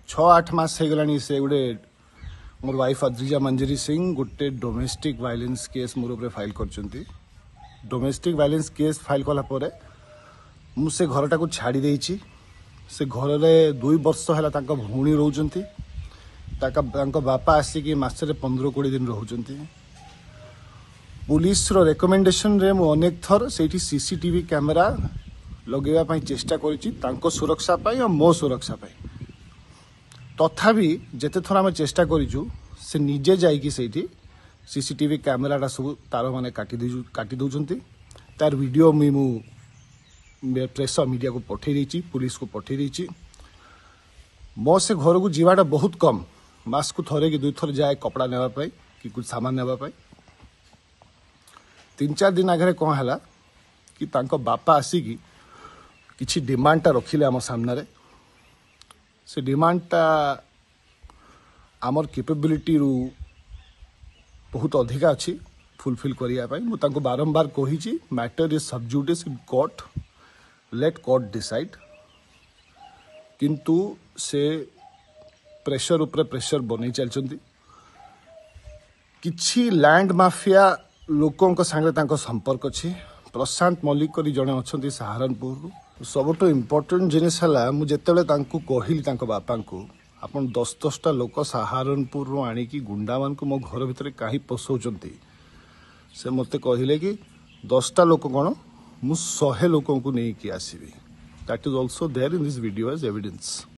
6-8 मास हो गलानी से गोटे मोर वाइफ अद्रिजा मंजरी सिंह गोटे डोमेस्टिक वायलेंस केस मोर ऊपर फाइल कर डोमेस्टिक वायलेंस केस फाइल कला मुझे घरटा को छाड़ी देछि से घर में 2 वर्ष है भौणी रोचंती बापा आसिक मसरे 15-20 दिन रोचंती पुलिस रो रेकमेंडेशन रे मु अनेक थर से सीसीटीवी कैमेरा लगेवा चेष्टा कर सुरक्षा पाई और मो सुरक्षा पाई तथापि जेते थर आम चेष्टा करूँ से निजे जाइकी से सीसीटीवी कैमेराटा सब तार मैंने काटी दौरान तार वीडियो मु प्रेस मीडिया को पठे देछि पुलिस को पठे देछि मो से घर को जीवाटा बहुत कम मास को थरे कि 2 थर जाए कपड़ा नेबा पाई कि कुछ सामान नेबा पाई 3-4 दिन आगे कौन है कि तांको बापा आसिकी किछि डिमांडटा रखिले आम सामने से डिमांडटा आमर कैपेबिलिटी रु बहुत अधिका अच्छी फुलफिल करने मुझे बारंबार कही matter is sub judice in court let court decide किंतु से प्रेशर उपरे प्रेशर बन चलती किछि लैंड माफिया लोकों संगे संपर्क अच्छी प्रशांत मल्लिक करी जड़े अच्छा सहारनपुर सबुठ इम्पोर्टेंट जिनिस है मुझे कहली बापा को आपन 10-10टा लोक सहारनपुर आणिकी गुंडा मान को मो घर भितर कहीं पशौंट से मत कहले कि 10टा लोक कौन मु 100 लोक नहीं आसबि that is also there in this video as evidence.